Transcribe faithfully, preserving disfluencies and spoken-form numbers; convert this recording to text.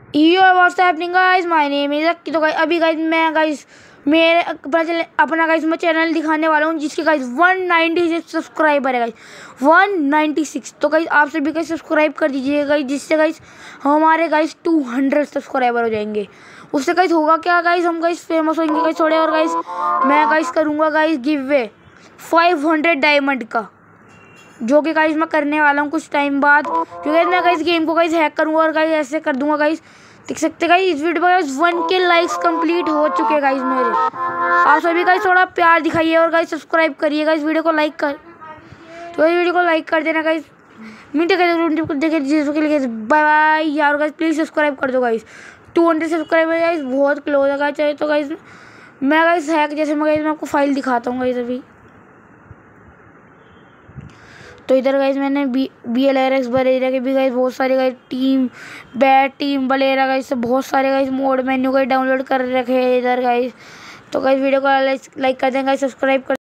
Yo what's happening guys, my name is Akki. तो guys अभी guys मैं गाइस मेरे अपना गाइस मैं चैनल दिखाने वाला हूँ जिसके guys one ninety six subscriber है गाइस, वन नाइंटी सिक्स। तो गाइस आप सभी गाइस सब्सक्राइब कर दीजिएगा गाइस, जिससे गाइस हमारे गाइस टू हंड्रेड सब्सक्राइबर हो जाएंगे। उससे गाइस होगा क्या गाइस, हम गाइस फेमस होंगे गाइस थोड़े, और गाइस मैं गाइस करूँगा guys giveaway five hundred diamond का, जो कि गाइस मैं करने वाला हूँ कुछ टाइम बाद। क्योंकि मैं गाइस गेम को गाइस हैक करूँगा और गाइस ऐसे कर दूंगा गाइस। देख सकते गाइस इस वीडियो पर guys one K likes complete हो चुके गाइस मेरे। आप सभी गाइस थोड़ा प्यार दिखाइए और गाइस सब्सक्राइब करिए गाइस, वीडियो को लाइक कर तो इस वीडियो को लाइक कर देना गाइस। मिनट के बाय बाय यार गाइस, प्लीज सब्सक्राइब कर दो guys. Two hundred subscriber guys बहुत क्लोज है गाइस। तो गाइस मैं गाइस हैक जैसे मैं गाइस मैं आपको फाइल दिखाता हूँ गाइस अभी। तो इधर गाइस मैंने B B L R X बलेरा के भी गाइस बहुत सारे गाइस टीम बैट टीम बलेरा गाइस बहुत सारे guys mod menu guys download कर रखे हैं इधर गाइस। तो गाइस वीडियो को लाइक कर दें गाइस, सब्सक्राइब कर